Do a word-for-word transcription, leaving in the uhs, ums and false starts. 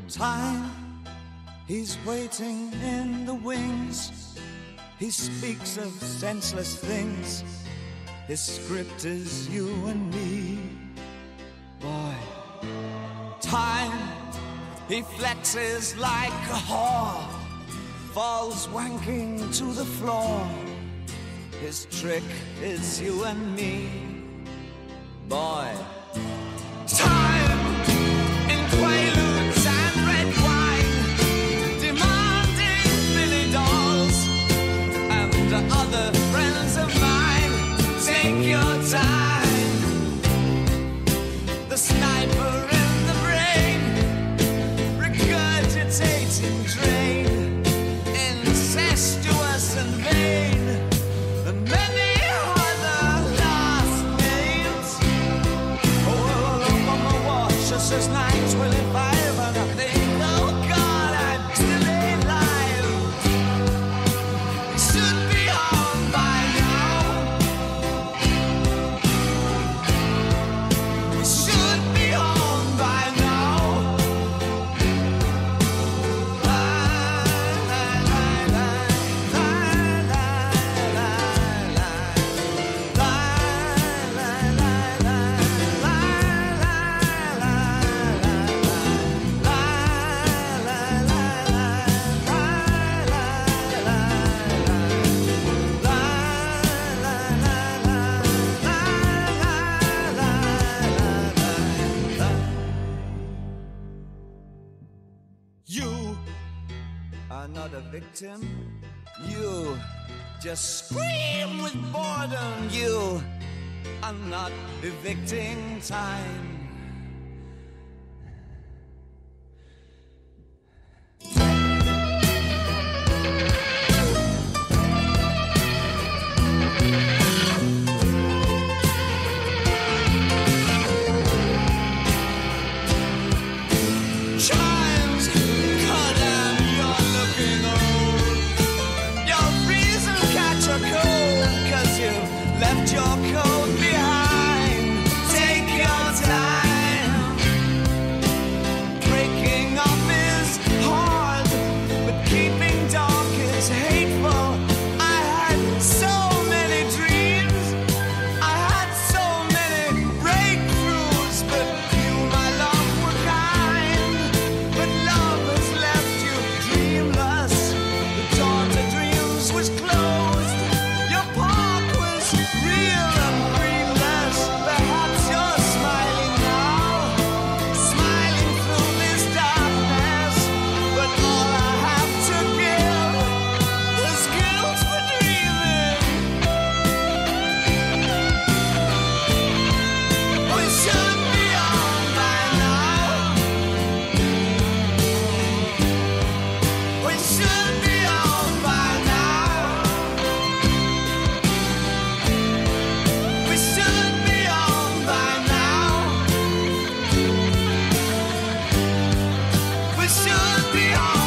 Time, he's waiting in the wings. He speaks of senseless things. His script is you and me. Boy, time, he flexes like a whore, falls wanking to the floor. His trick is you and me. Boy, time, in Quaaludes and red wine, demanding Billy dolls and other friends of mine. Take your time. The sniper in the brain, regurgitating drain, incestuous and vain, and many other last names. Oh, on my watch, just says nine twenty-five, and I think, oh God, I'm still alive. Should be home by now. We should be home by now. La, la, la, la, la, la, la, la. La, la, la, la, la, la, la, You are not a victim. You just scream with boredom. You are not evicting time. Chimes, goddamn, you're looking old. You'll freeze and catch a cold, 'cause you've left your coat behind. Take your time. Breaking up is hard, but keeping dark is hateful. I had so many dreams, I had so many breakthroughs, but you, my love, were kind. But love has left you dreamless. The door to dreams was closed. Your park was real and greenless. Perhaps you're smiling now, smiling through this darkness. But all I have to give is guilt for dreaming. We should be on by now. We should be on by now. We should be on by now. We should be on.